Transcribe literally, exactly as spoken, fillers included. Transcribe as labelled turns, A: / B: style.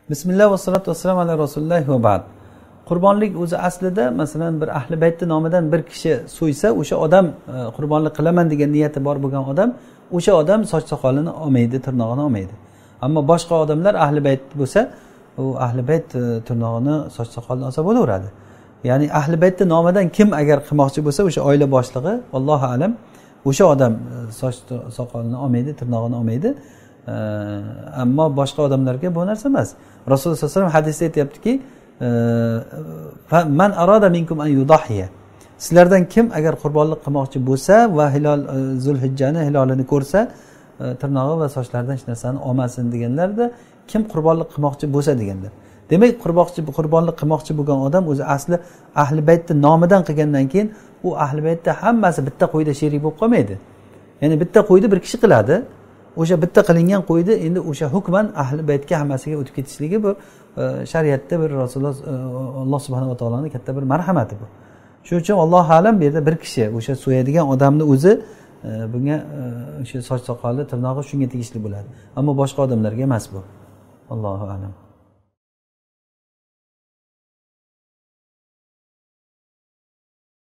A: Bismillah va salatu vassalamu ala rasulilloh va ba'd. Qurbonlik o'zi aslida masalan bir ahli baytni nomidan bir kishi so'ysa, o'sha odam qurbonlik qilaman degan niyati bor bo'lgan odam, o'sha odam soch soqolini olmaydi, tirnog'ini olmaydi. Ammo boshqa odamlar ahli bayt bo'lsa, u ahli bayt tirnog'ini, soch soqolini olsa bo'laveradi. Ya'ni ahli baytni nomidan kim agar qilmoqchi bo'lsa, o'sha oila boshlig'i, Allohu alam, o'sha odam soch soqolini olmaydi, tirnog'ini olmaydi. Ammo boshqa odamlarga bu narsa emas. Rasululloh sollallohu alayhi vasallam hadisda aytayaptiki, man arada minkum an yudahiya. Sizlardan kim agar qurbonlik qilmoqchi bo'lsa va hilol Zulhijjani hilolini ko'rsa, tirnog'i va sochlaridan hech narsani olmasin deganlarda, kim qurbonlik qilmoqchi bo'lsa deganlar. Demak, qurbonchi qurbonlik qilmoqchi bo'lgan odam o'zi asli ahli baytni nomidan qilgandan keyin u ahli baytda hammasi bitta qo'yda sherik bo'lib qolmaydi. Ya'ni bitta qo'yni bir kishi qiladi. O'sha bitta qilingan qo'ydi endi o'sha hukman ahli baytga hammasiga o'tib ketishligi bu shariatda bir Rasululloh Alloh subhanahu va taoloning katta bir marhamati bu. Shuning uchun Alloh alam bu yerda bir kishi o'sha so'yadigan odamni o'zi bunga o'sha soch soqoli, tirnog'i shunga tegishli bo'ladi. Ammo boshqa odamlarga emas bu. Allohu alam.